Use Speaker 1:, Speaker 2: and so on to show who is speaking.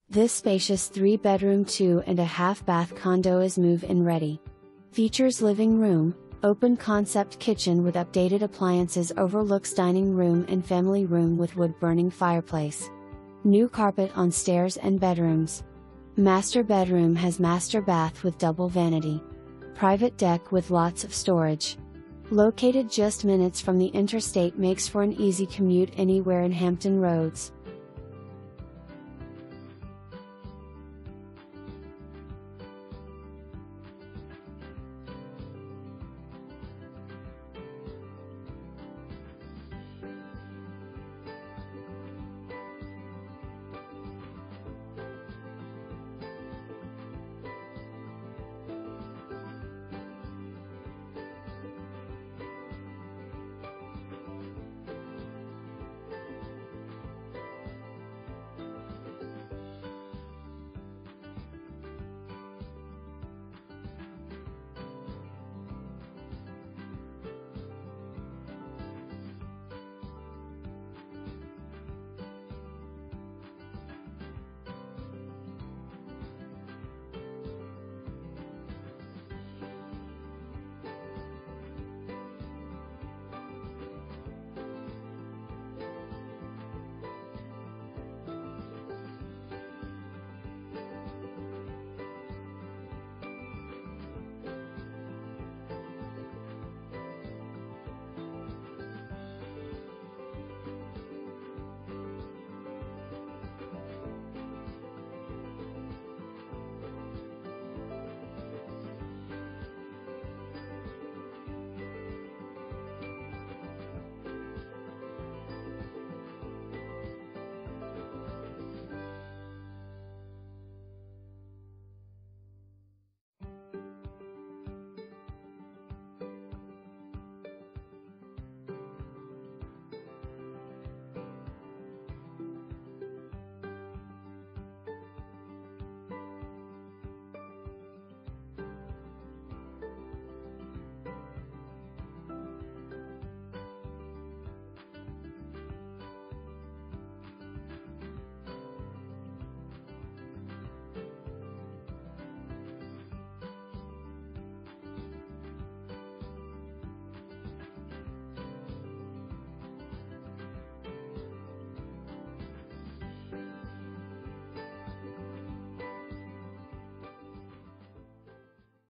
Speaker 1: This spacious 3-bedroom 2.5-bath condo is move-in ready. Features living room, open concept kitchen with updated appliances, overlooks dining room and family room with wood-burning fireplace. New carpet on stairs and bedrooms. Master bedroom has master bath with double vanity. Private deck with lots of storage. Located just minutes from the interstate, makes for an easy commute anywhere in Hampton Roads.